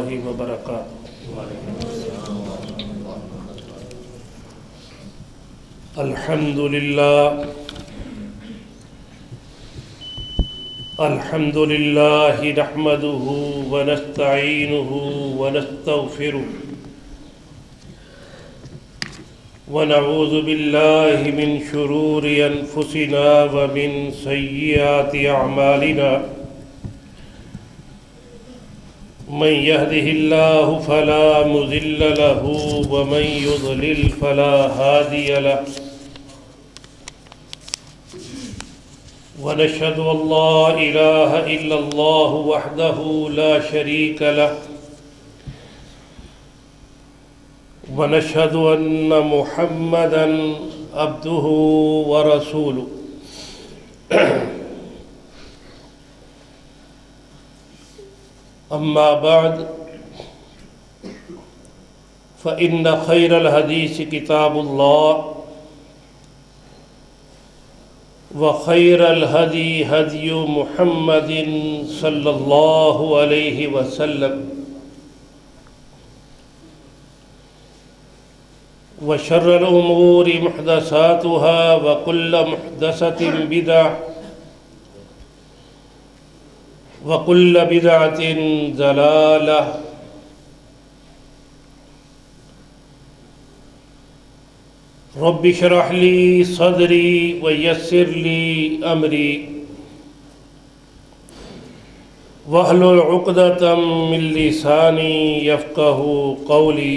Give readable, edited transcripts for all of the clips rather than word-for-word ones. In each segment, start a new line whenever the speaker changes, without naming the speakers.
اللہ وبرکاتہ۔ الحمد للہ نحمده ونستعینه ونستغفره ونعوذ باللہ من شرور انفسنا ومن سیئات اعمالنا، من يهده الله فلا مضل له ومن يضلل فلا هادي له، ونشهد أن لا إله إلا الله وحده لا شريك له، ونشهد أن محمدًا عبده ورسوله۔ أما بعد، فإن خير الحديث كتاب الله، وخير الهدي هدي محمد صلى الله عليه وسلم، وشر الأمور محدثاتها وكل محدثة بدعة، وكل بدعة ضلالة۔ رب اشرح لي صدري ويسر لي أمري واحلل عقدة من لساني يفقهوا قولي۔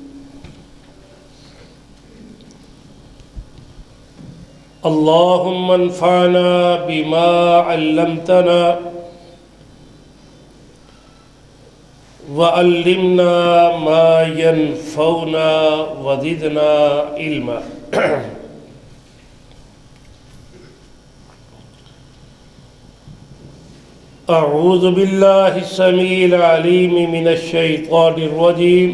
اللهم انفعنا بما علمتنا وعلمنا ما ينفعنا وزدنا علما۔ اعوذ باللہ السمیع العلیم من الشیطان الرجیم،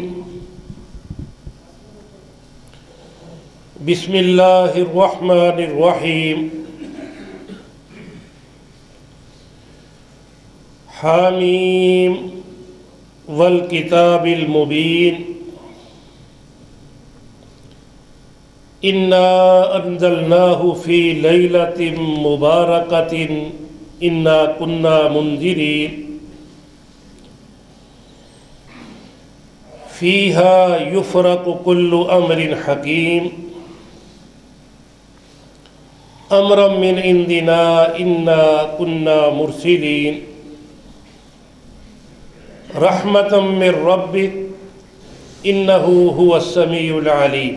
بسم اللہ الرحمن الرحیم۔ حامیم والکتاب المبین، انا انزلناہ فی لیلۃ مبارکۃ انا کنا منذرین، فیہا یفرق کل امر حکیم، امرا من عندنا انا کنا مرسلین، رحمتا من ربک انہ هو السمیع العلیم۔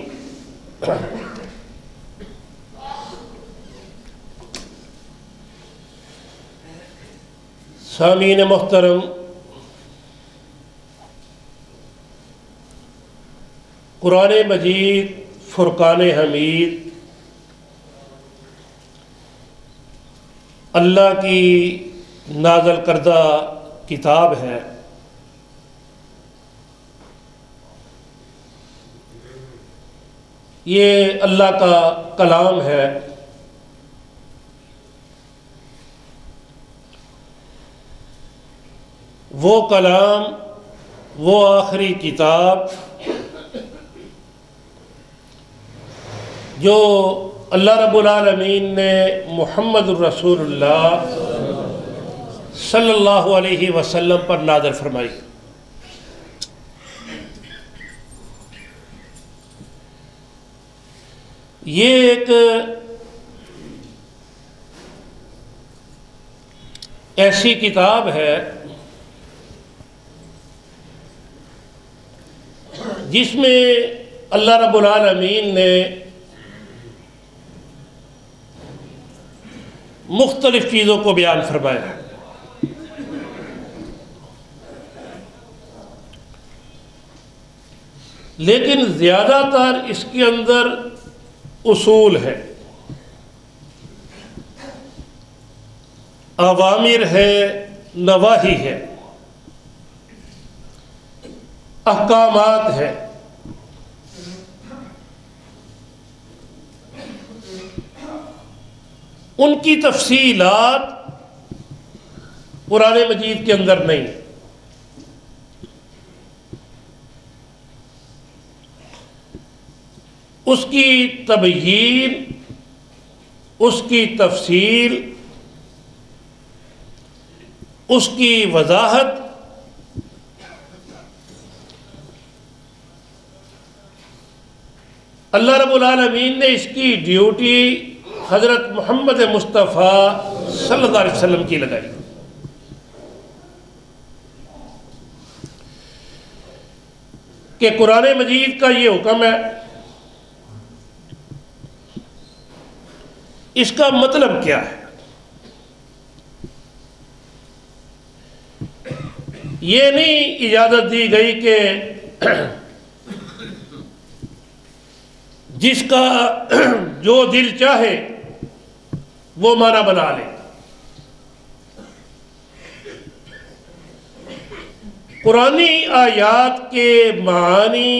سامعین محترم، قرآن مجید فرقان حمید اللہ کی نازل کردہ کتاب ہے۔ یہ اللہ کا کلام ہے۔ وہ کلام، وہ آخری کتاب جو اللہ رب العالمین نے محمد الرسول اللہ صلی اللہ علیہ وسلم پر نازل فرمائی۔ یہ ایک ایسی کتاب ہے جس میں اللہ رب العالمین نے مختلف چیزوں کو بیان فرمایا ہے۔ لیکن زیادہ تر اس کے اندر اصول ہے، اوامر ہے، نواہی ہے، احکامات ہے۔ ان کی تفصیلات قرآن مجید کے اندر نہیں۔ اس کی تبیین، اس کی تفصیل، اس کی وضاحت اللہ رب العالمین نے اس کی ڈیوٹی حضرت محمد مصطفیٰ صلی اللہ علیہ وسلم کی لگائی۔ کہ قرآن مجید کا یہ حکم ہے، اس کا مطلب کیا ہے؟ یہ نہیں اجازت دی گئی کہ جس کا جو دل چاہے وہ معنی بنا لے۔ قرآنی آیات کے معانی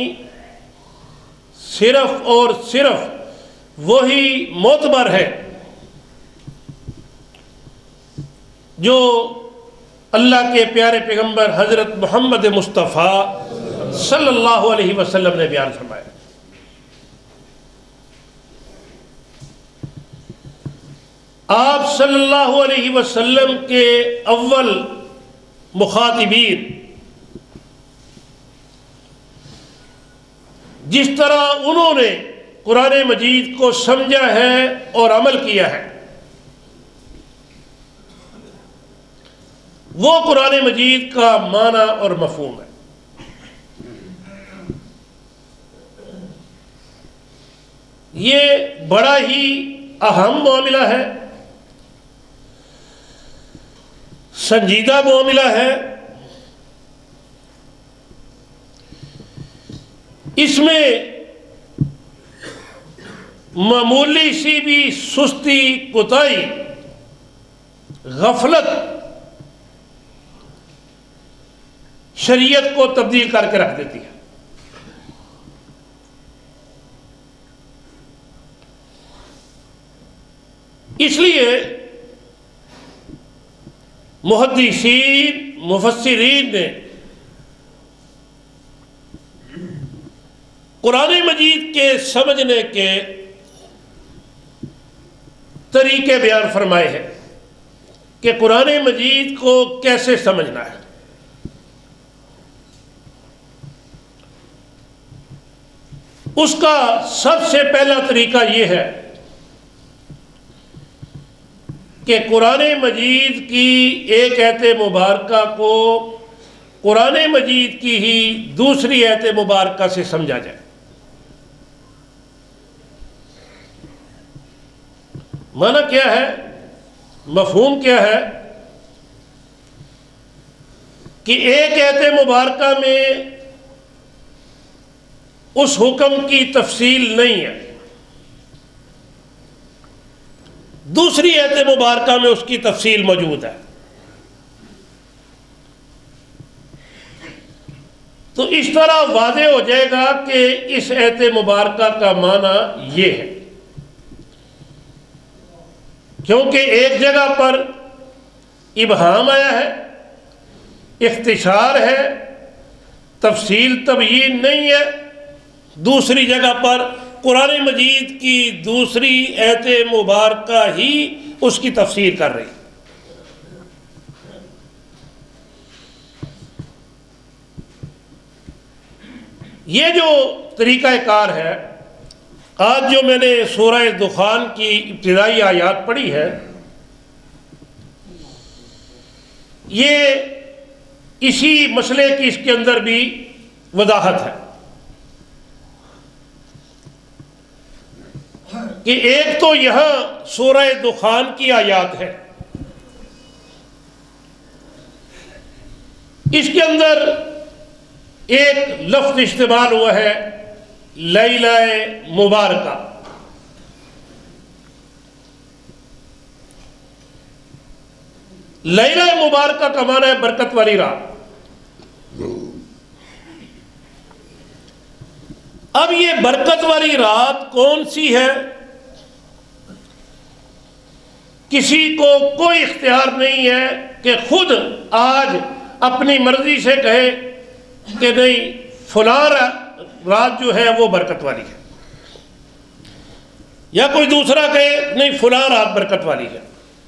صرف اور صرف وہی معتبر ہے جو اللہ کے پیارے پیغمبر حضرت محمد مصطفیٰ صلی اللہ علیہ وسلم نے بیان فرمایا۔ آپ صلی اللہ علیہ وسلم کے اول مخاطبین جس طرح انہوں نے قرآن مجید کو سمجھا ہے اور عمل کیا ہے، وہ قرآن مجید کا معنی اور مفہوم ہے۔ یہ بڑا ہی اہم معاملہ ہے، سنجیدہ معاملہ ہے۔ اس میں معمولی سی بھی سستی، کوتاہی، غفلت شریعت کو تبدیل کر کے رکھ دیتی ہے۔ اس لیے محدثین، مفسرین نے قرآن مجید کے سمجھنے کے طریقے بیان فرمائے ہیں کہ قرآن مجید کو کیسے سمجھنا ہے۔ اس کا سب سے پہلا طریقہ یہ ہے کہ قرآن مجید کی ایک آیت مبارکہ کو قرآن مجید کی ہی دوسری آیت مبارکہ سے سمجھا جائے۔ معنی کیا ہے؟ مفہوم کیا ہے؟ کہ ایک آیت مبارکہ میں اس حکم کی تفصیل نہیں ہے، دوسری آیت مبارکہ میں اس کی تفصیل موجود ہے۔ تو اس طرح واضح ہو جائے گا کہ اس آیت مبارکہ کا معنی یہ ہے، کیونکہ ایک جگہ پر ابہام آیا ہے، اختصار ہے، تفصیل تبیین نہیں ہے، دوسری جگہ پر قرآن مجید کی دوسری آیت مبارکہ ہی اس کی تفسیر کر رہی۔ یہ جو طریقہ کار ہے، آج جو میں نے سورہ دخان کی ابتدائی آیات پڑھی ہے، یہ اسی مسئلے کی اس کے اندر بھی وضاحت ہے کہ ایک تو یہاں سورہ دخان کی آیات ہے، اس کے اندر ایک لفظ استعمال ہوا ہے لیلہ مبارکہ۔ لیلہ مبارکہ کا معنی ہے برکت والی رات۔ اب یہ برکت والی رات کون سی ہے؟ کسی کو کوئی اختیار نہیں ہے کہ خود آج اپنی مرضی سے کہے کہ نہیں فلاں رات جو ہے وہ برکت والی ہے۔ یا کوئی دوسرا کہے نہیں فلاں رات برکت والی ہے.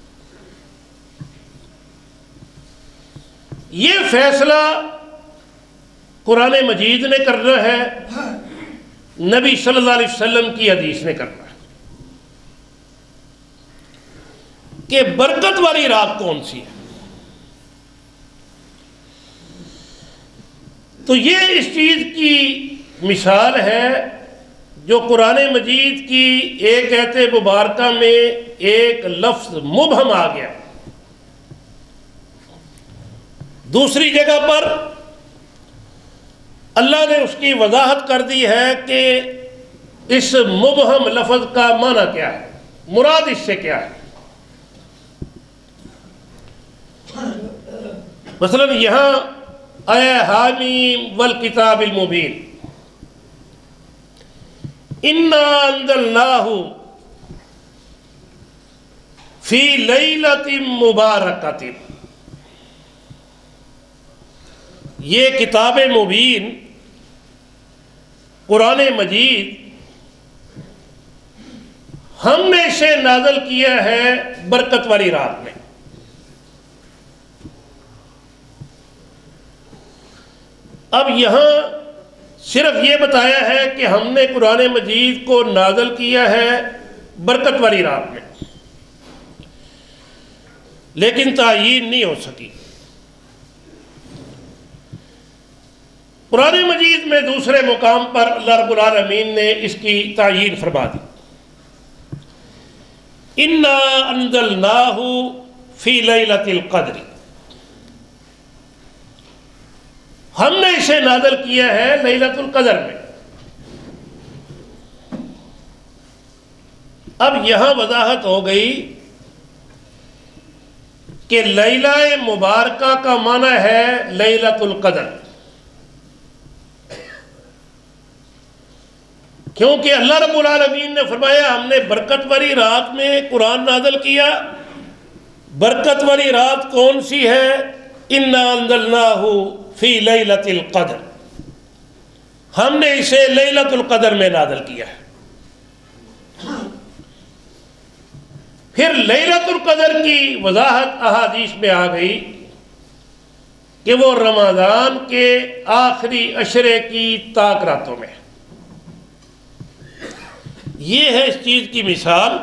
یہ فیصلہ قرآن مجید نے کرنا ہے، نبی صلی اللہ علیہ وسلم کی حدیث نے کرنا ہے کہ برکت والی رات کون سی ہے. تو یہ اس چیز کی مثال ہے جو قرآن مجید کی ایک آیت مبارکہ میں ایک لفظ مبہم آ گیا، دوسری جگہ پر اللہ نے اس کی وضاحت کر دی ہے کہ اس مبہم لفظ کا معنی کیا ہے، مراد اس سے کیا ہے. مثلا یہاں آیا حامیم والکتاب المبین، انا انزلناہ فی لیلۃ مبارکۃ. یہ کتاب مبین قرآن مجید ہم نے اسے نازل کیا ہے برکت والی رات میں. اب یہاں صرف یہ بتایا ہے کہ ہم نے قرآن مجید کو نازل کیا ہے برکت والی رات میں، لیکن تعیین نہیں ہو سکی. قرآن مجید میں دوسرے مقام پر اللہ رب العالمین نے اس کی تعیین فرما دی، انا انزلناہ فی لیلۃ القدر. ہم نے اسے نازل کیا ہے لیلۃ القدر میں. اب یہاں وضاحت ہو گئی کہ لیلہ مبارکہ کا معنی ہے لیلۃ القدر، کیونکہ اللہ رب العالمین نے فرمایا ہم نے برکت والی رات میں قرآن نازل کیا. برکت والی رات کون سی ہے؟ انا انزلناہ فی لیلۃ القدر، ہم نے اسے لیلۃ القدر میں نازل کیا ہے. پھر لیلۃ القدر کی وضاحت احادیث میں آ گئی کہ وہ رمضان کے آخری عشرے کی طاق راتوں میں. یہ ہے اس چیز کی مثال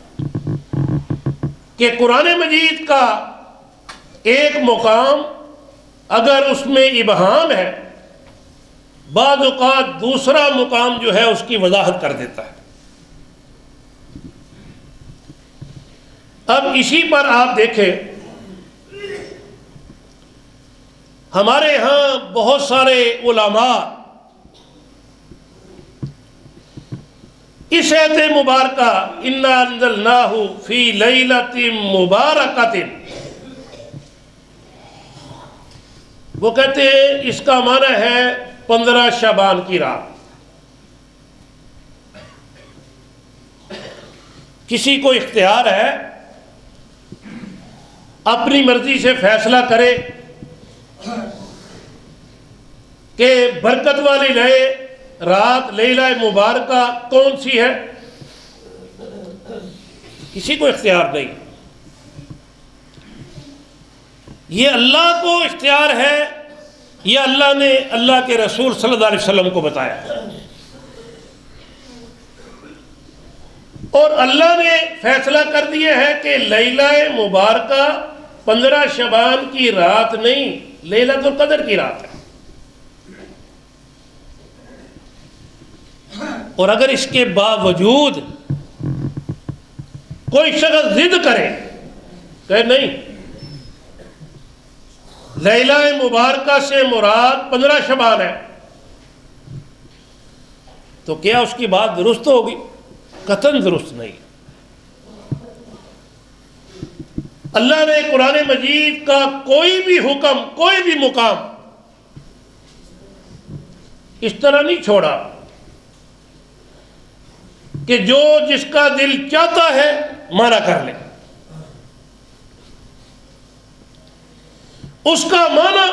کہ قرآن مجید کا ایک مقام اگر اس میں ابہام ہے، بعض اوقات دوسرا مقام جو ہے اس کی وضاحت کر دیتا ہے. اب اسی پر آپ دیکھیں ہمارے ہاں بہت سارے علماء اس آیت مبارکہ انا انزلناہ فی لیلۃ مبارکۃ، وہ کہتے ہیں اس کا معنی ہے 15 شعبان کی رات. کسی کو اختیار ہے اپنی مرضی سے فیصلہ کرے کہ برکت والی رات لیلہ مبارکہ کون سی ہے. کسی کو اختیار نہیں، یہ اللہ کو اختیار ہے، یہ اللہ نے اللہ کے رسول صلی اللہ علیہ وسلم کو بتایا، اور اللہ نے فیصلہ کر دیا ہے کہ لیلہ مبارکہ 15 شعبان کی رات نہیں، لیلۃ القدر کی رات ہے. اور اگر اس کے باوجود کوئی شخص ضد کرے کہ نہیں لیلہ مبارکہ سے مراد 15 شعبان ہے، تو کیا اس کی بات درست ہوگی؟ قطعاً درست نہیں. اللہ نے قرآن مجید کا کوئی بھی حکم، کوئی بھی مقام اس طرح نہیں چھوڑا کہ جو جس کا دل چاہتا ہے مانا کر لے. اس کا معنی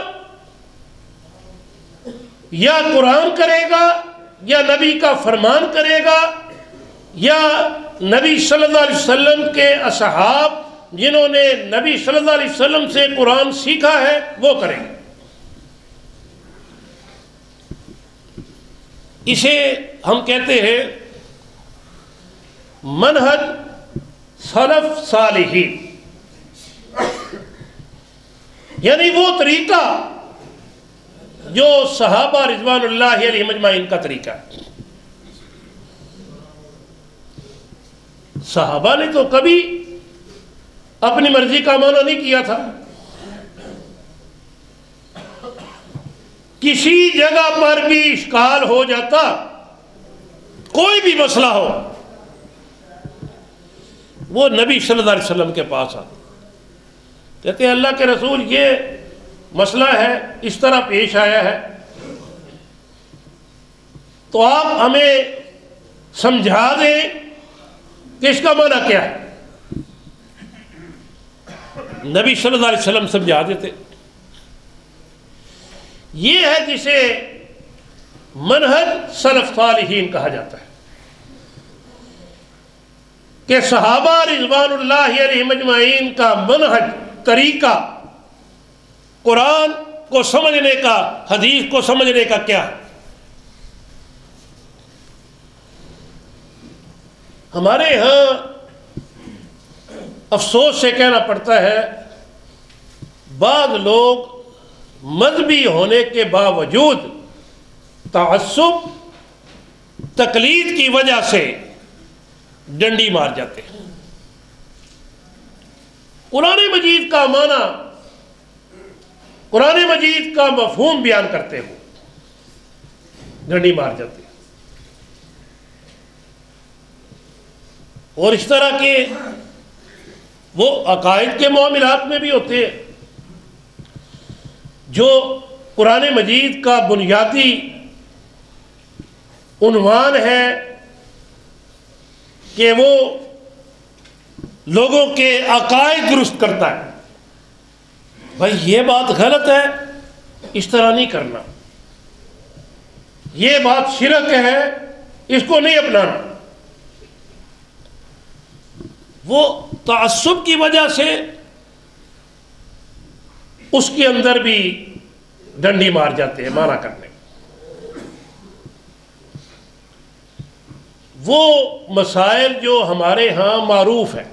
یا قرآن کرے گا، یا نبی کا فرمان کرے گا، یا نبی صلی اللہ علیہ وسلم کے اصحاب جنہوں نے نبی صلی اللہ علیہ وسلم سے قرآن سیکھا ہے وہ کریں. اسے ہم کہتے ہیں منہج سلف صالحین، یعنی وہ طریقہ جو صحابہ رضوان اللہ علیہم اجمعین کا طریقہ ہے. صحابہ نے تو کبھی اپنی مرضی کا معنی نہیں کیا تھا. کسی جگہ پر بھی اشکال ہو جاتا، کوئی بھی مسئلہ ہو، وہ نبی صلی اللہ علیہ وسلم کے پاس آتے، کہتے ہیں اللہ کے رسول یہ مسئلہ ہے، اس طرح پیش آیا ہے، تو آپ ہمیں سمجھا دیں کہ اس کا معنی کیا ہے. نبی صلی اللہ علیہ وسلم سمجھا دیتے. یہ ہے جسے منہج سلف صالحین کہا جاتا ہے کہ صحابہ رضوان اللہ علیہم اجمعین کا منہج، طریقہ، قرآن کو سمجھنے کا، حدیث کو سمجھنے کا کیا ہے. ہمارے ہاں افسوس سے کہنا پڑتا ہے بعض لوگ مذہبی ہونے کے باوجود تعصب، تقلید کی وجہ سے ڈنڈی مار جاتے ہیں. قرآن مجید کا معنی، قرآن مجید کا مفہوم بیان کرتے ہو ڈنڈی مار جاتے ہیں. اور اس طرح کے وہ عقائد کے معاملات میں بھی ہوتے ہیں جو قرآن مجید کا بنیادی عنوان ہے کہ وہ لوگوں کے عقائد درست کرتا ہے. بھائی یہ بات غلط ہے، اس طرح نہیں کرنا، یہ بات شرک ہے، اس کو نہیں اپنانا. وہ تعصب کی وجہ سے اس کے اندر بھی ڈنڈی مار جاتے ہیں مانا کرنے. وہ مسائل جو ہمارے ہاں معروف ہیں،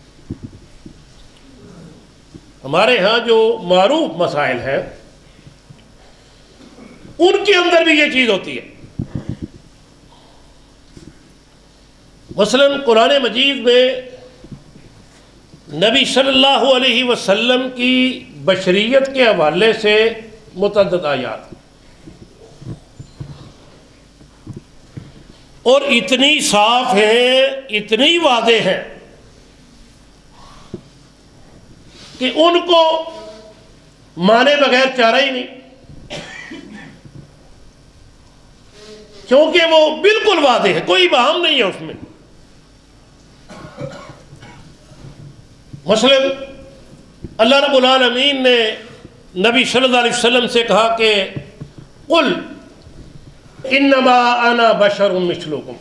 ہمارے ہاں جو معروف مسائل ہیں، ان کے اندر بھی یہ چیز ہوتی ہے. مثلا قرآن مجید میں نبی صلی اللہ علیہ وسلم کی بشریت کے حوالے سے متعدد آیات، اور اتنی صاف ہیں، اتنی واضح ہیں کہ ان کو مانے بغیر چارہ ہی نہیں، کیونکہ وہ بالکل واضح ہے، کوئی بہام نہیں ہے اس میں. مثلا اللہ رب العالمین نے نبی صلی اللہ علیہ وسلم سے کہا کہ قل انما انا بشر مثلکم.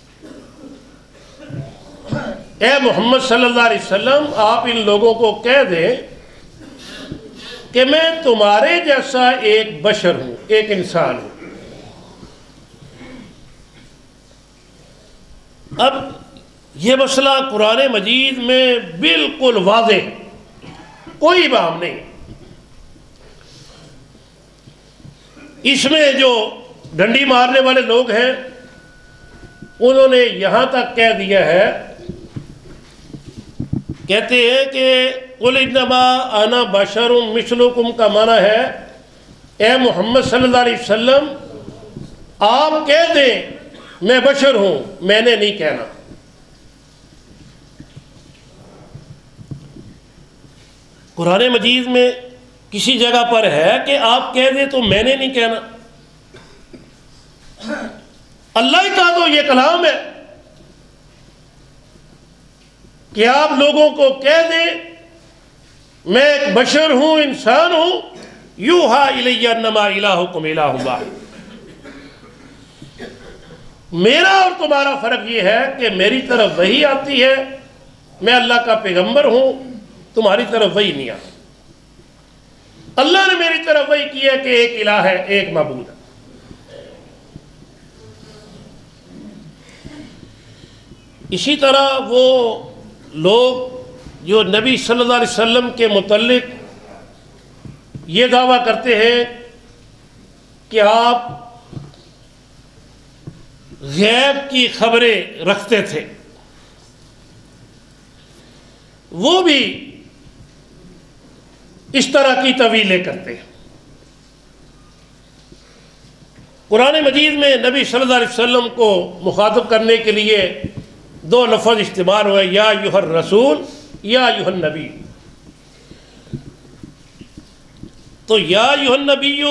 اے محمد صلی اللہ علیہ وسلم، آپ ان لوگوں کو کہہ دیں کہ میں تمہارے جیسا ایک بشر ہوں، ایک انسان ہوں. اب یہ مسئلہ قرآن مجید میں بالکل واضح ہے، کوئی بہام نہیں. اس میں جو ڈنڈی مارنے والے لوگ ہیں انہوں نے یہاں تک کہہ دیا ہے، کہتے ہیں کہ قل انما انا بشر مثلکم کا معنی ہے اے محمد صلی اللہ علیہ وسلم آپ کہہ دیں میں بشر ہوں، میں نے نہیں کہنا. قرآن مجید میں کسی جگہ پر ہے کہ آپ کہہ دیں تو میں نے نہیں کہنا. اللہ کا تو یہ کلام ہے کہ آپ لوگوں کو کہہ دیں میں ایک بشر ہوں، انسان ہوں، یوحا الی انما الہکم الہ واحد. میرا اور تمہارا فرق یہ ہے کہ میری طرف وحی آتی ہے، میں اللہ کا پیغمبر ہوں، تمہاری طرف وحی نہیں آتی۔ اللہ نے میری طرف وحی کی ہے کہ ایک الہ ہے، ایک معبود ہے۔ اسی طرح وہ لوگ جو نبی صلی اللہ علیہ وسلم کے متعلق یہ دعویٰ کرتے ہیں کہ آپ غیب کی خبریں رکھتے تھے، وہ بھی اس طرح کی تعویلیں کرتے ہیں۔ قرآن مجید میں نبی صلی اللہ علیہ وسلم کو مخاطب کرنے کے لیے دو لفظ استعمال ہوئے، یا ایھا الرسول یا ایھا النبی۔ تو یا ایھا النبی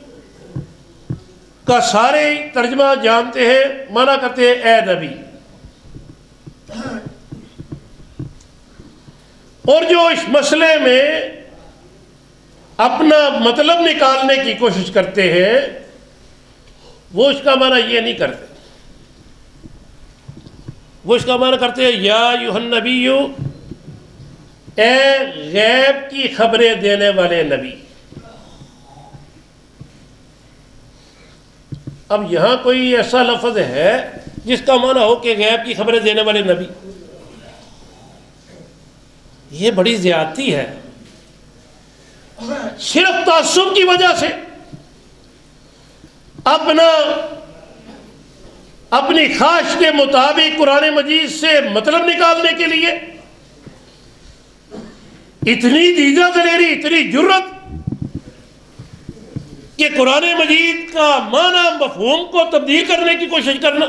کا سارے ترجمہ جانتے ہیں، مانا کرتے ہیں اے نبی، اور جو اس مسئلے میں اپنا مطلب نکالنے کی کوشش کرتے ہیں وہ اس کا معنی یہ نہیں کرتے، وہ اس کا معنی کرتے ہیں یا ایھا النبی، اے غیب کی خبریں دینے والے نبی۔ اب یہاں کوئی ایسا لفظ ہے جس کا معنی ہو کہ غیب کی خبریں دینے والے نبی؟ یہ بڑی زیادتی ہے۔ صرف تعصب کی وجہ سے اپنی خواہش کے مطابق قرآن مجید سے مطلب نکالنے کے لیے اتنی دیدہ دلیری، اتنی جرت کہ قرآن مجید کا معنی مفہوم کو تبدیل کرنے کی کوشش کرنا۔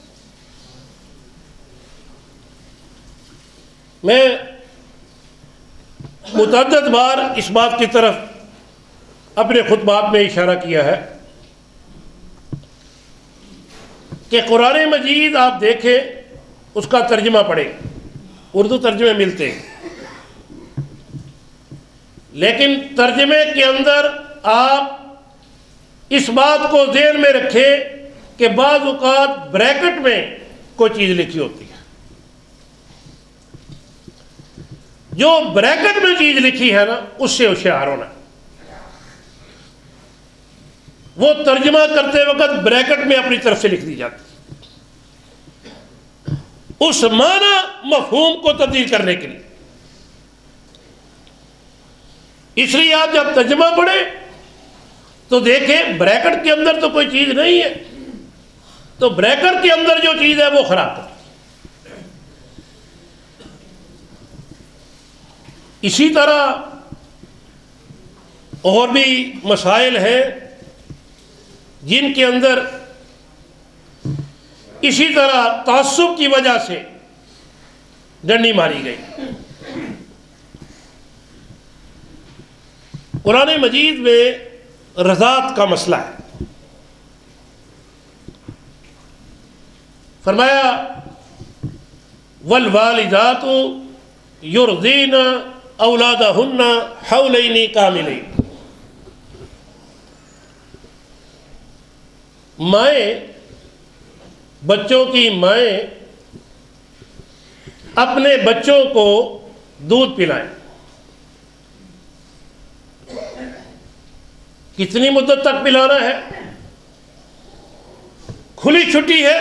میں متعدد بار اس بات کی طرف اپنے خطبات میں اشارہ کیا ہے کہ قرآن مجید آپ دیکھیں، اس کا ترجمہ پڑھیں، اردو ترجمے ملتے ہیں، لیکن ترجمے کے اندر آپ اس بات کو ذہن میں رکھیں کہ بعض اوقات بریکٹ میں کوئی چیز لکھی ہوتی ہے، جو بریکٹ میں چیز لکھی ہے نا اس سے ہوشیار ہونا۔ وہ ترجمہ کرتے وقت بریکٹ میں اپنی طرف سے لکھ دی جاتی اس معنی مفہوم کو تبدیل کرنے کے لیے۔ اس لیے آپ جب ترجمہ پڑھیں تو دیکھیں بریکٹ کے اندر تو کوئی چیز نہیں ہے، تو بریکٹ کے اندر جو چیز ہے وہ خراب ہے۔ اسی طرح اور بھی مسائل ہیں جن کے اندر اسی طرح تعصب کی وجہ سے ڈنڈی ماری گئی۔ قرآن مجید میں رضاعت کا مسئلہ ہے۔ فرمایا والوالدات یرضین اولادہن حولین کاملین۔ مائیں، بچوں کی مائیں اپنے بچوں کو دودھ پلائیں۔ کتنی مدت تک پلانا ہے؟ کھلی چھٹی ہے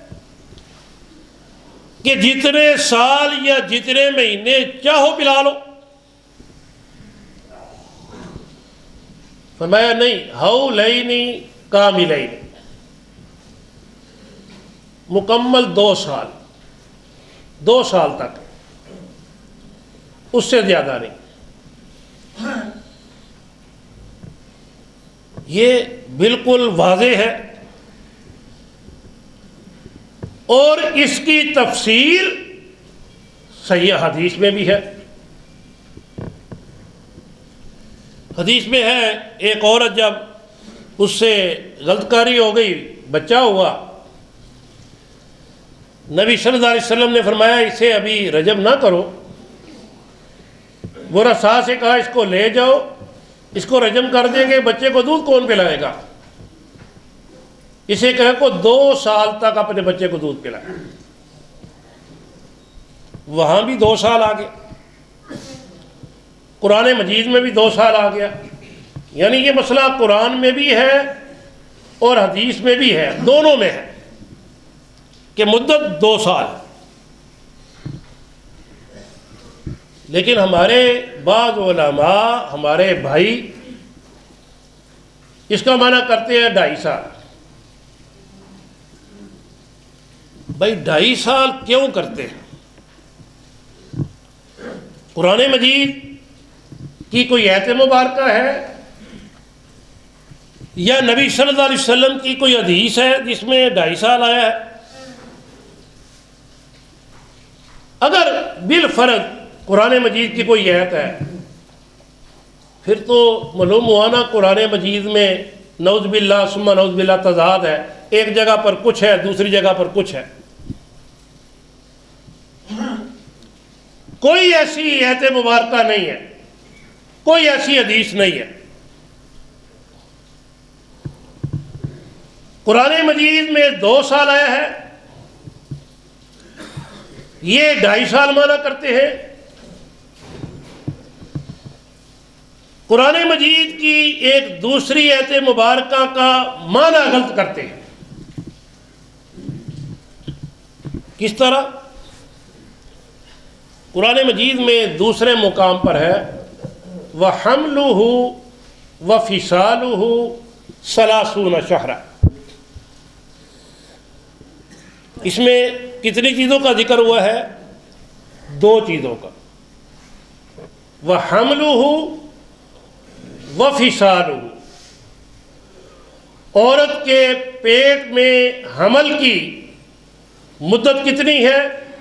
کہ جتنے سال یا جتنے مہینے چاہو پلا لو۔ فرمایا نہیں، حولین کاملین، مکمل 2 سال، 2 سال تک، اس سے زیادہ نہیں۔ یہ بالکل واضح ہے، اور اس کی تفسیر صحیح حدیث میں بھی ہے۔ حدیث میں ہے ایک عورت جب اس سے غلط کاری ہو گئی، بچہ ہوا، نبی صلی اللہ علیہ وسلم نے فرمایا اسے ابھی رجم نہ کرو۔ وہ رسا سے کہا اس کو لے جاؤ، اس کو رجم کر دیں گے، بچے کو دودھ کون پلائے گا؟ اسے کہے کو 2 سال تک اپنے بچے کو دودھ پلائے، وہاں بھی 2 سال آ گیا، قرآن مجید میں بھی 2 سال آ گیا، یعنی یہ مسئلہ قرآن میں بھی ہے اور حدیث میں بھی ہے، دونوں میں ہے کہ مدت 2 سال۔ لیکن ہمارے بعض علماء، ہمارے بھائی اس کا معنی کرتے ہیں 2.5 سال۔ بھائی 2.5 سال کیوں کرتے ہیں؟ قرآن مجید کی کوئی آیت مبارکہ ہے یا نبی صلی اللہ علیہ وسلم کی کوئی حدیث ہے جس میں 2.5 سال آیا ہے؟ اگر بالفرض قرآن مجید کی کوئی آیت ہے پھر تو معلوم ہوا نا قرآن مجید میں نعوذ باللہ ثم نعوذ باللہ تضاد ہے، ایک جگہ پر کچھ ہے دوسری جگہ پر کچھ ہے۔ کوئی ایسی آیت مبارکہ نہیں ہے، کوئی ایسی حدیث نہیں ہے۔ قرآن مجید میں 2 سال آیا ہے، یہ 2.5 سال مانا کرتے ہیں۔ قرآن مجید کی ایک دوسری آیت مبارکہ کا معنی غلط کرتے ہیں۔ کس طرح؟ قرآن مجید میں دوسرے مقام پر ہے وَحَمْلُهُ وَفِصَالُهُ 30 شہرًا۔ اس میں کتنی چیزوں کا ذکر ہوا ہے؟ 2 چیزوں کا، وَحَمْلُهُ وَفِصَالُهُ، عورت کے پیٹ میں حمل کی مدت کتنی ہے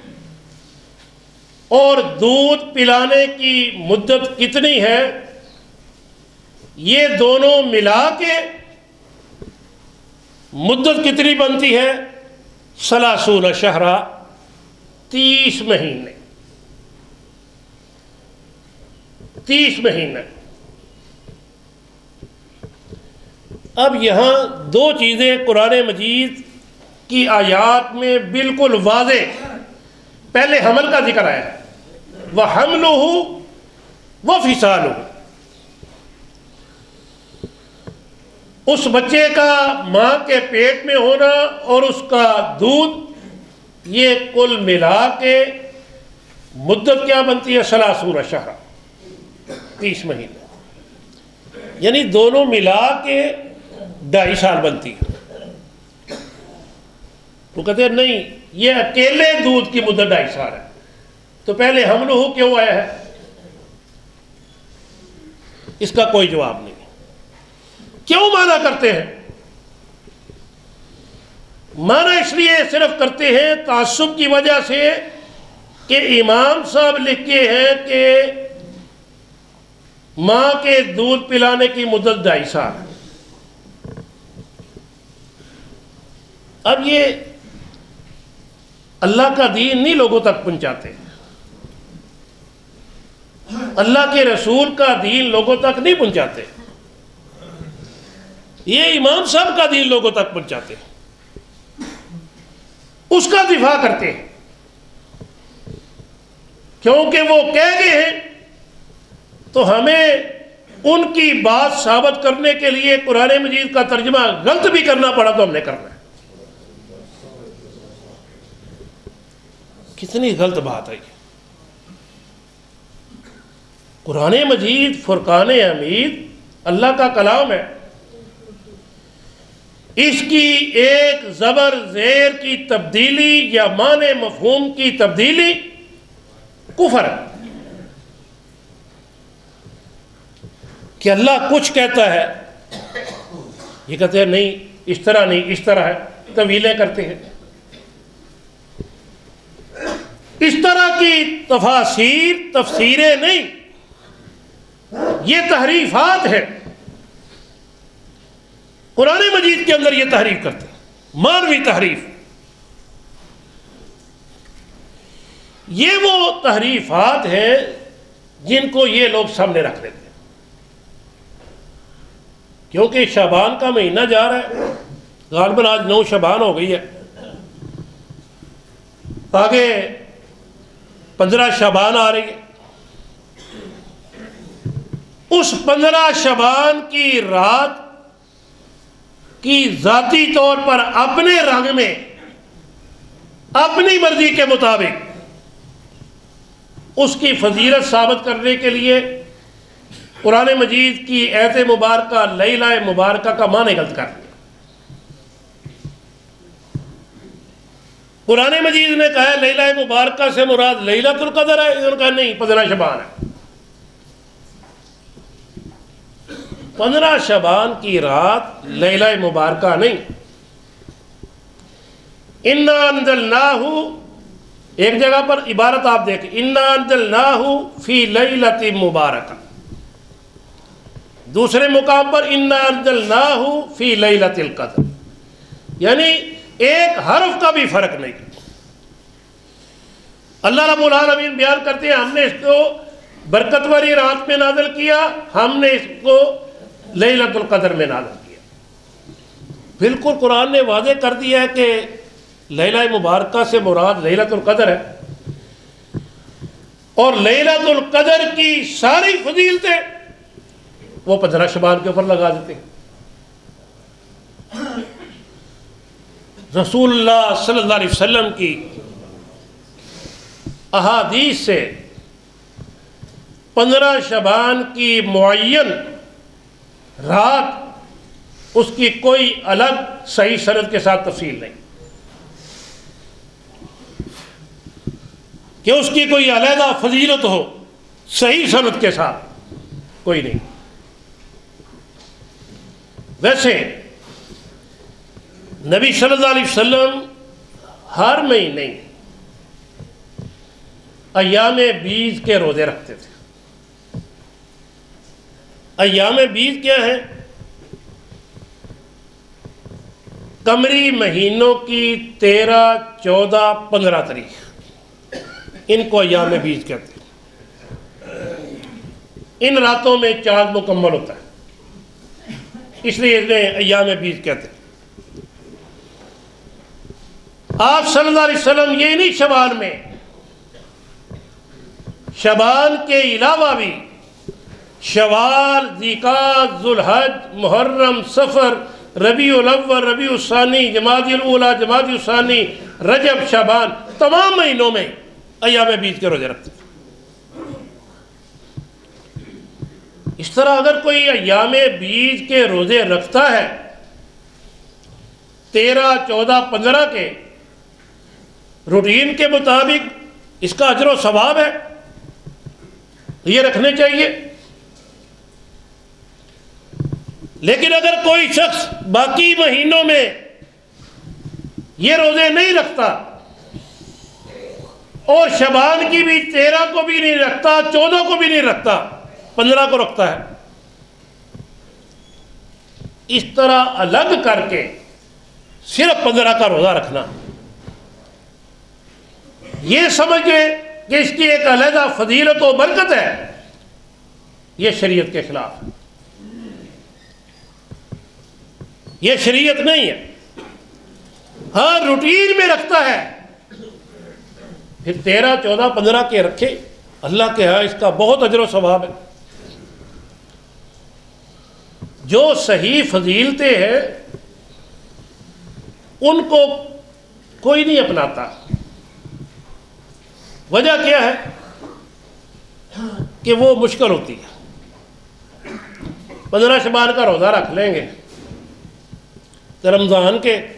اور دودھ پلانے کی مدت کتنی ہے، یہ دونوں ملا کے مدت کتنی بنتی ہے؟ 30 شہرا، 30 مہینے۔ 30 مہینے۔ اب یہاں 2 چیزیں قرآن مجید کی آیات میں بالکل واضح، پہلے حمل کا ذکر آیا ہے وَحَمْلُهُ وَفِصَالُهُ، اس بچے کا ماں کے پیٹ میں ہونا اور اس کا دودھ، یہ کل ملا کے مدت کیا بنتی ہے؟ 30 شہرا، 30 مہینے، یعنی دونوں ملا کے 2.5 سال بنتی ہے۔ وہ کہتے ہیں نہیں، یہ اکیلے دودھ کی مدت 2.5 سال ہے، تو پہلے حملہ کیوں آیا ہے؟ اس کا کوئی جواب نہیں۔ کیوں مانا کرتے ہیں؟ مانا اس لیے صرف کرتے ہیں تعصب کی وجہ سے کہ امام صاحب لکھے ہیں کہ ماں کے دودھ پلانے کی مدت 2.5 سال ہے۔ اب یہ اللہ کا دین نہیں لوگوں تک پہنچاتے، اللہ کے رسول کا دین لوگوں تک نہیں پہنچاتے، یہ امام صاحب کا دین لوگوں تک پہنچاتے، اس کا دفاع کرتے ہیں، کیونکہ وہ کہہ گئے ہیں تو ہمیں ان کی بات ثابت کرنے کے لیے قرآن مجید کا ترجمہ غلط بھی کرنا پڑا تو ہم نے کرنا ہے۔ کتنی غلط بات ہے یہ۔ قرآن مجید فرقان حمید اللہ کا کلام ہے، اس کی ایک زبر زیر کی تبدیلی یا معنی مفہوم کی تبدیلی کفر ہے۔ کہ اللہ کچھ کہتا ہے، یہ کہتے ہیں نہیں اس طرح نہیں، اس طرح ہے، تاویلیں کرتے ہیں۔ اس طرح کی تفاسیر تفسیریں نہیں، یہ تحریفات ہیں۔ قرآن مجید کے اندر یہ تحریف کرتے ہیں، مانوی تحریف۔ یہ وہ تحریفات ہیں جن کو یہ لوگ سامنے رکھ لیتے ہیں، کیونکہ شعبان کا مہینہ جا رہا ہے، غالباً آج 9 شعبان ہو گئی ہے، آگے 15 شعبان آ رہی ہے۔ اس 15 شعبان کی رات کی ذاتی طور پر اپنے رنگ میں اپنی مرضی کے مطابق اس کی فضیلت ثابت کرنے کے لیے قرآن مجید کی ایت مبارکہ لیلہ مبارکہ کا معنی غلط کر دیا۔ قرآن مجید نے کہا لیلہ مبارکہ سے مراد لیلۃ القدر ہے، انہوں نے کہا نہیں 15 شعبان ہے۔ 15 شعبان کی رات لیلہ مبارکہ نہیں۔ انا انزلناہ، ایک جگہ پر عبارت آپ دیکھیں، انا انزلناہ فی لیلۃ مبارکہ، دوسرے مقام پر انا انزلناہ فی لیلۃ القدر، یعنی ایک حرف کا بھی فرق نہیں۔ اللہ رب العالمین بیان کرتے ہیں ہم نے اس کو برکت والی رات میں نازل کیا، ہم نے اس کو لیلۃ القدر میں نازل کیا۔ بالکل قرآن نے واضح کر دیا ہے کہ لیلہ مبارکہ سے مراد لیلۃ القدر ہے، اور لیلۃ القدر کی ساری فضیلتیں وہ 15 شعبان کے اوپر لگا دیتے ہیں۔ رسول اللہ صلی اللہ علیہ وسلم کی احادیث سے 15 شعبان کی معین رات، اس کی کوئی الگ صحیح سند کے ساتھ تفصیل نہیں کہ اس کی کوئی علیحدہ فضیلت ہو، صحیح سند کے ساتھ کوئی نہیں۔ ویسے نبی صلی اللہ علیہ وسلم ہر مہینے ایام بیض کے روزے رکھتے تھے۔ ایام بیض کیا ہیں؟ قمری مہینوں کی 13، 14، 15 تاریخ، ان کو ایام بیض کہتے ہیں۔ ان راتوں میں چاند مکمل ہوتا ہے، اس لیے انہیں ایام بیض کہتے ہیں۔ آپ صلی اللہ علیہ وسلم یہ نہیں شعبان میں، شعبان کے علاوہ بھی شوال، ذیقعدہ، ذوالحج، محرم، صفر، ربیع الاول، ربیع الثانی، جمادی الاولیٰ، جمادی الثانی، رجب، شعبان، تمام مہینوں میں ایام بیض کے روزے رکھتے ہیں۔ اس طرح اگر کوئی ایام بیض کے روزے رکھتا ہے 13، 14، 15 کے روٹین کے مطابق، اس کا اجر و ثواب ہے، یہ رکھنے چاہیے۔ لیکن اگر کوئی شخص باقی مہینوں میں یہ روزے نہیں رکھتا اور شعبان کی بھی 13 کو بھی نہیں رکھتا، 14 کو بھی نہیں رکھتا، 15 کو رکھتا ہے، اس طرح الگ کر کے صرف 15 کا روزہ رکھنا، یہ سمجھ گئے کہ اس کی ایک علیحدہ فضیلت و برکت ہے، یہ شریعت کے خلاف ہے، یہ شریعت نہیں ہے۔ ہاں روٹین میں رکھتا ہے، پھر 13، 14، 15 کے رکھے، اللہ کے ہاں اس کا بہت اجر و ثواب ہے۔ جو صحیح فضیلتیں ہیں ان کو کوئی نہیں اپناتا، وجہ کیا ہے کہ وہ مشکل ہوتی ہے۔ 15 شعبان کا روزہ رکھ لیں گے تو رمضان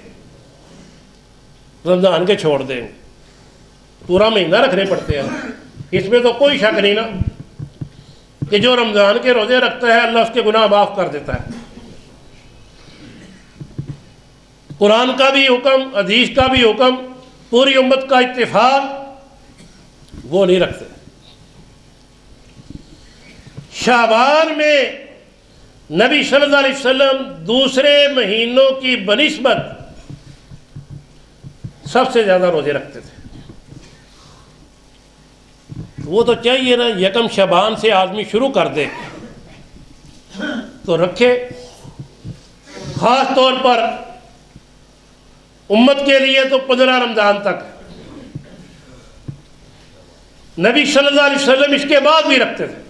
کے چھوڑ دیں گے، پورا مہینہ رکھنے پڑتے ہیں، اس میں تو کوئی شک نہیں نا کہ جو رمضان کے روزے رکھتا ہے اللہ اس کے گناہ معاف کر دیتا ہے۔ قرآن کا بھی حکم، حدیث کا بھی حکم، پوری امت کا اتفاق، وہ نہیں رکھتے۔ شعبان میں نبی صلی اللہ علیہ وسلم دوسرے مہینوں کی بنسبت سب سے زیادہ روزے رکھتے تھے۔ وہ تو چاہیے نا یکم شعبان سے آدمی شروع کر دے تو رکھے، خاص طور پر امت کے لیے تو 15 رمضان تک ہے، نبی صلی اللہ علیہ وسلم اس کے بعد بھی رکھتے تھے۔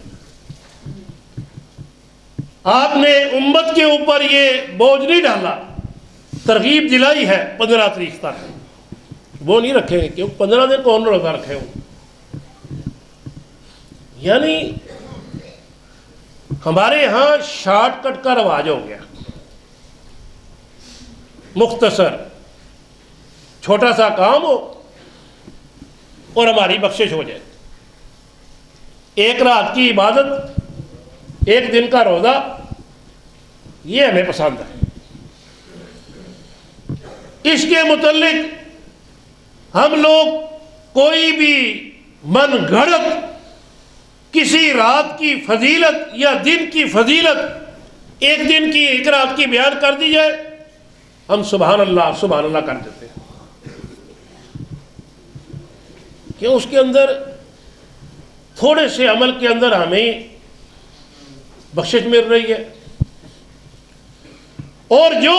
آپ نے امت کے اوپر یہ بوجھ نہیں ڈالا، ترغیب دلائی ہے 15 تاریخ تک، وہ نہیں رکھے کیوں 15 دن کون روزہ رکھے ہوں۔ یعنی ہمارے ہاں شارٹ کٹ کا رواج ہو گیا، مختصر چھوٹا سا کام ہو اور ہماری بخشش ہو جائے، ایک رات کی عبادت، ایک دن کا روزہ، یہ ہمیں پسند ہے۔ اس کے متعلق ہم لوگ کوئی بھی من گھڑت کسی رات کی فضیلت یا دن کی فضیلت ایک دن کی ایک رات کی بیان کر دی جائے، ہم سبحان اللہ کر دیتے ہیں، کہ اس کے اندر تھوڑے سے عمل کے اندر ہمیں بخشش مل رہی ہے۔ اور جو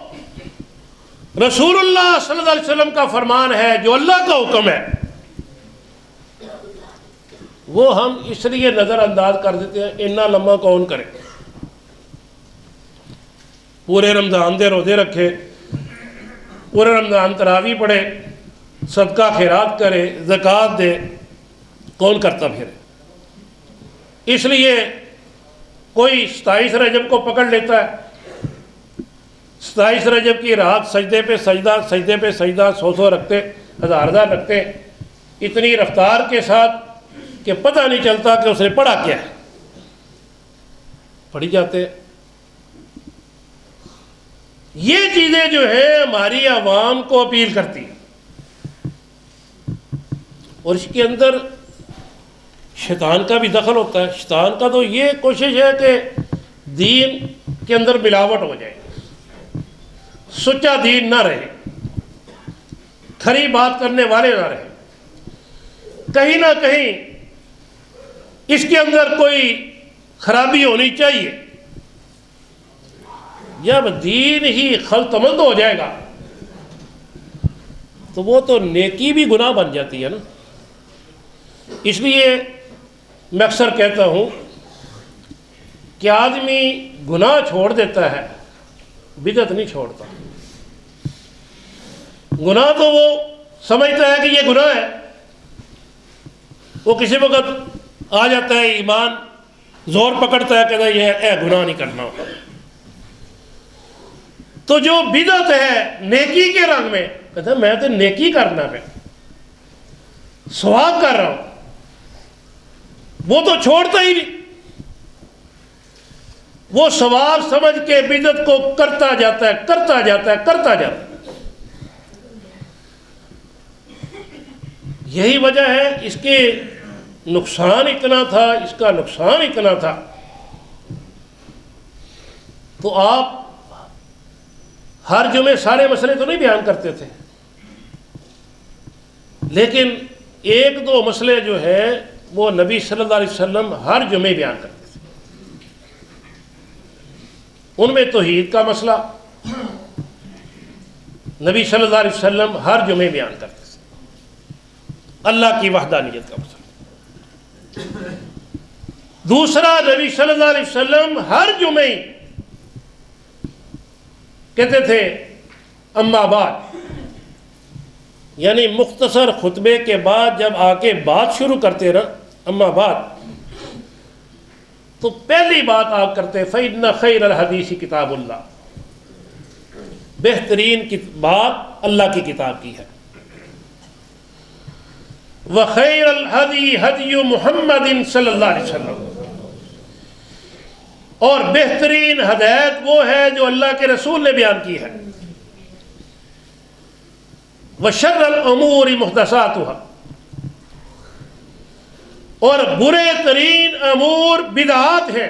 رسول اللہ صلی اللہ علیہ وسلم کا فرمان ہے، جو اللہ کا حکم ہے، وہ ہم اس لیے نظر انداز کر دیتے ہیں، اتنا لمبا کون کرے، پورے رمضان دے روزے رکھے، پورے رمضان تراویح پڑھے، صدقہ خیرات کرے، زکوٰۃ دے، کون کرتا پھر؟ اس لیے کوئی 27 رجب کو پکڑ لیتا ہے، 27 رجب کی رات سجدے پہ سجدہ، سجدے پہ سجدہ، 100 رکھتے، 1000 رکھتے، اتنی رفتار کے ساتھ کہ پتہ نہیں چلتا کہ اس نے پڑھا کیا ہے، پڑھی جاتے ہیں۔ یہ چیزیں جو ہیں ہماری عوام کو اپیل کرتی ہیں، اور اس کے اندر شیطان کا بھی دخل ہوتا ہے۔ شیطان کا تو یہ کوشش ہے کہ دین کے اندر ملاوٹ ہو جائے، سچا دین نہ رہے، کھری بات کرنے والے نہ رہے، کہیں نہ کہیں اس کے اندر کوئی خرابی ہونی چاہیے۔ جب دین ہی خلطمند ہو جائے گا تو وہ تو نیکی بھی گناہ بن جاتی ہے نا۔ اس لیے میں اکثر کہتا ہوں کہ آدمی گناہ چھوڑ دیتا ہے، بدعت نہیں چھوڑتا۔ گناہ تو وہ سمجھتا ہے کہ یہ گناہ ہے، وہ کسی وقت آ جاتا ہے، ایمان زور پکڑتا ہے، کہتا ہے یہ گناہ نہیں کرنا ہوتا۔ تو جو بدعت ہے نیکی کے رنگ میں، کہتا ہے میں تو نیکی کرنا ہے، ثواب کر رہا ہوں، وہ تو چھوڑتا ہی نہیں، وہ ثواب سمجھ کے بدعت کو کرتا جاتا ہے، کرتا جاتا ہے، کرتا جاتا ہے۔ یہی وجہ ہے، اس کے نقصان اتنا تھا، اس کا نقصان اتنا تھا، تو آپ ہر جمعے سارے مسئلے تو نہیں بیان کرتے تھے، لیکن ایک دو مسئلے جو ہے وہ نبی صلی اللہ علیہ وسلم ہر جمعے بیان کرتے تھے۔ ان میں توحید کا مسئلہ نبی صلی اللہ علیہ وسلم ہر جمعے بیان کرتے تھے، اللہ کی وحدانیت کا مسئلہ۔ دوسرا، نبی صلی اللہ علیہ وسلم ہر جمعے کہتے تھے اما بعد، یعنی مختصر خطبے کے بعد جب آ کے بات شروع کرتے نا، اما بعد، تو پہلی بات آپ کرتے فَإِنَّ خَيْرَ الْحَدِيثِ کتاب اللہ، بہترین بات اللہ کی کتاب کی ہے، وَخَيْرَ الْحَدِي هَدْيُ مُحَمَّدٍ صلی اللہ علیہ وسلم، اور بہترین ہدایت وہ ہے جو اللہ کے رسول نے بیان کی ہے، وَشَرَّ الْأُمُورِ مُحْدَثَاتُهَا، اور برے ترین امور بدعات ہیں،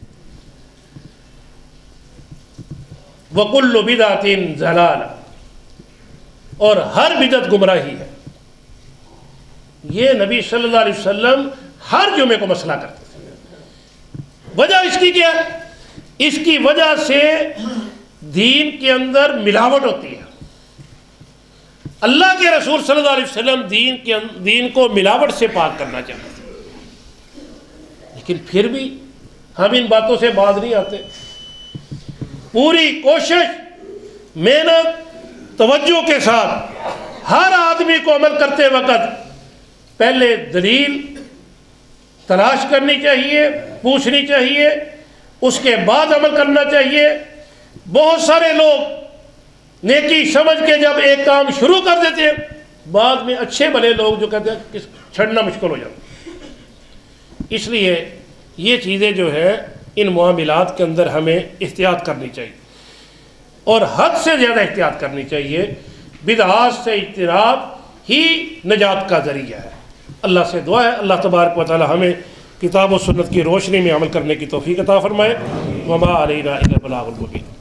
وَكُلُّ بِدْعَةٍ ضَلَالَةٌ، اور ہر بدعت گمراہی ہے۔ یہ نبی صلی اللہ علیہ وسلم ہر جمعے کو مسئلہ کرتے تھے۔ وجہ اس کی کیا ہے؟ اس کی وجہ سے دین کے اندر ملاوٹ ہوتی ہے، اللہ کے رسول صلی اللہ علیہ وسلم دین کو ملاوٹ سے پاک کرنا چاہتے تھے، لیکن پھر بھی ہم ان باتوں سے باز نہیں آتے. پوری کوشش، محنت، توجہ کے ساتھ ہر آدمی کو عمل کرتے وقت پہلے دلیل تلاش کرنی چاہیے، پوچھنی چاہیے، اس کے بعد عمل کرنا چاہیے. بہت سارے لوگ نیکی سمجھ کے جب ایک کام شروع کر دیتے ہیں، بعد میں اچھے بھلے لوگ جو کہتے ہیں کہ چھڑنا مشکل ہو جاتا. اس لیے یہ چیزیں جو ہے ان معاملات کے اندر ہمیں احتیاط کرنی چاہیے، اور حد سے زیادہ احتیاط کرنی چاہیے. بدعات سے اجتناب ہی نجات کا ذریعہ ہے. اللہ سے دعا ہے اللہ تبارک و تعالی ہمیں کتاب و سنت کی روشنی میں عمل کرنے کی توفیق عطا فرمائے. وما علینا الا البلاغ المبین.